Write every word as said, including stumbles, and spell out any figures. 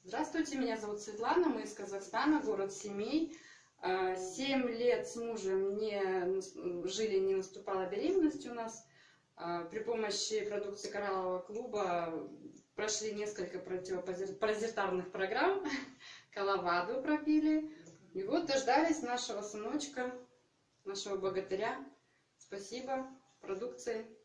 Здравствуйте, меня зовут Светлана, мы из Казахстана, город Семей. Семь лет с мужем не жили, не наступала беременность у нас. При помощи продукции кораллового клуба прошли несколько противопаразитарных программ, коловаду пропили. И вот дождались нашего сыночка, нашего богатыря. Спасибо продукции.